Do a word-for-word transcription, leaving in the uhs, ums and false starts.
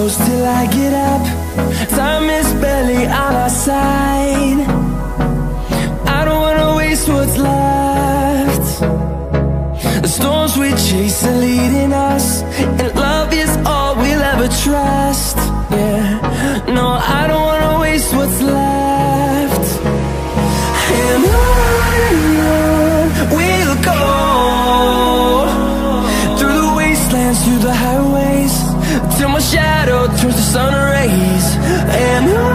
close till I get up. Time is barely on our side. I don't wanna waste what's left. The storms we chase are leading us, and love is all we'll ever trust. Yeah, no, I don't wanna waste what's left. And on and on we'll go, through the wastelands, through the highways, till my shadow turns to sun rays. And on